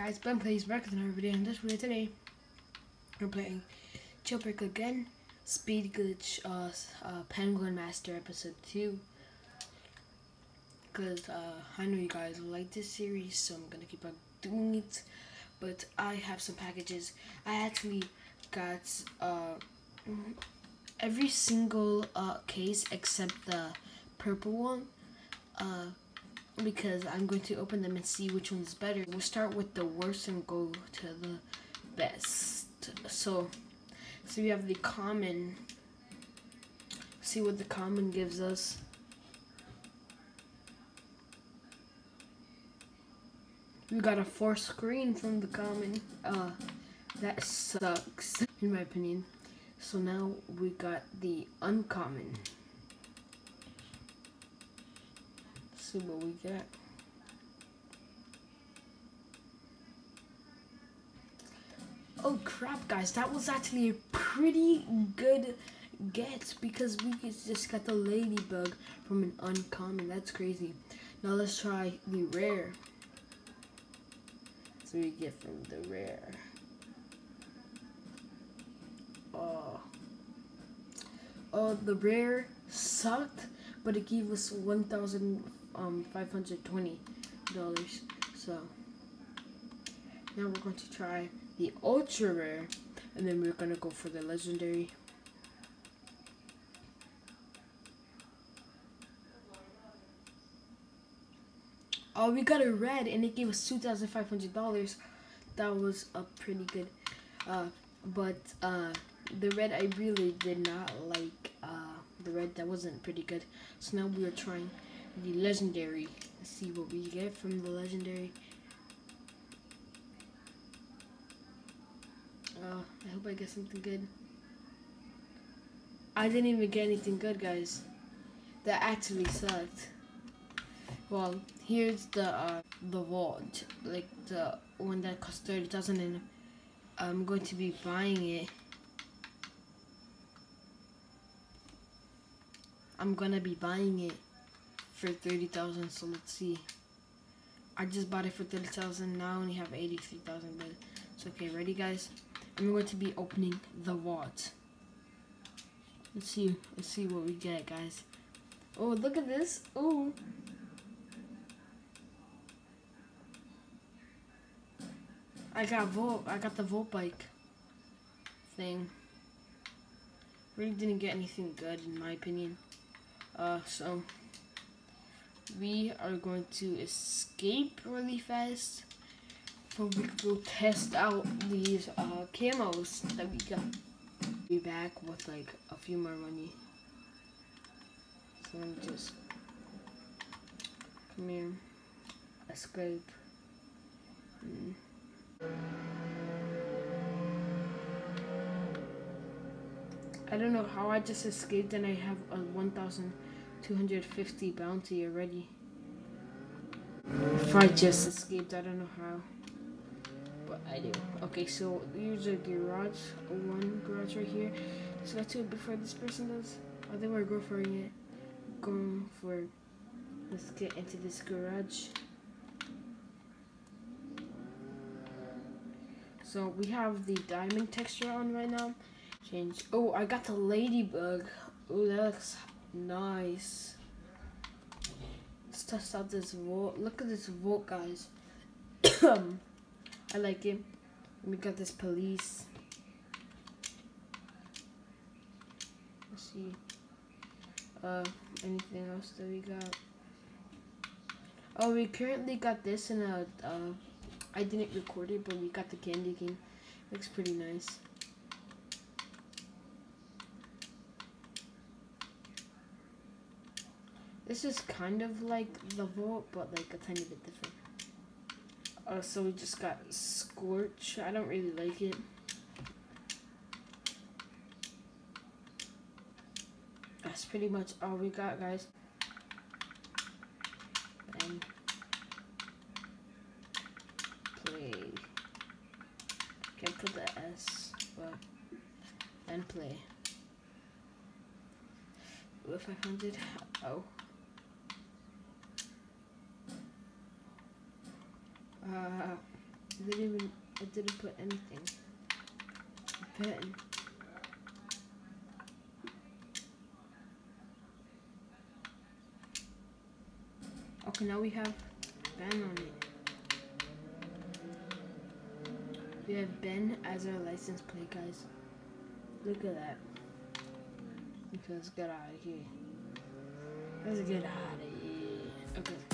guys, Ben plays back with another video, and this video today we're playing Jailbreak again, Speed Glitch, Penguin Master episode 2. Because I know you guys like this series, so I'm gonna keep on doing it. But I have some packages. I actually got every single case except the purple one. Because I'm going to open them and see which one's better. We'll start with the worst and go to the best. So we have the common. See what the common gives us. We got a 4 screen from the common. That sucks in my opinion. So now we got the uncommon. See what we get. Oh crap, guys, that was actually a pretty good get because we just got the ladybug from an uncommon. That's crazy. Now let's try the rare. So we get from the rare. The rare sucked, but it gave us $1,520. So now we're going to try the ultra rare, and then we're gonna go for the legendary. Oh, we got a red, and it gave us $2,500. That was a pretty good. But the red I really did not like. The red that wasn't pretty good. So now we are trying the legendary. Let's see what we get from the legendary. I hope I get something good. I didn't even get anything good, guys. That actually sucked. Well, here's the vault, like the one that costs 30,000, and I'm going to be buying it. I'm gonna be buying it for 30,000. So let's see. I just bought it for 30,000. Now I only have 83,000, but it's okay. Ready, guys? I'm going to be opening the vault. Let's see what we get, guys. Oh, look at this. Oh. I got the Volt bike thing. Really didn't get anything good in my opinion. So we are going to escape really fast, so we can go test out these camos that we got. Be back with like a few more money. So let me just come here, escape. I don't know how I just escaped and I have a 1,250 bounty already. If I just escaped, I don't know how. But I do. Okay, so here's a garage. One garage right here. Let's go to it before this person does. I think we're going for it. Let's get into this garage. So we have the diamond texture on right now. Change. Oh, I got the ladybug. Oh, that looks nice. Let's test out this vault. Look at this vault, guys. I like it. We got this police. Let's see. Anything else that we got? Oh, we currently got this in a. I didn't record it, but we got the candy cane. Looks pretty nice. This is kind of like the vault, but like a tiny bit different. So we just got Scorch. I don't really like it. That's pretty much all we got, guys. And play. Can't put the S, but and play. If I found it, oh. I didn't put anything. Ben. Okay, now we have Ben on it. We have Ben as our license plate, guys. Look at that. Okay, let's get out of here. Let's get out of here. Okay.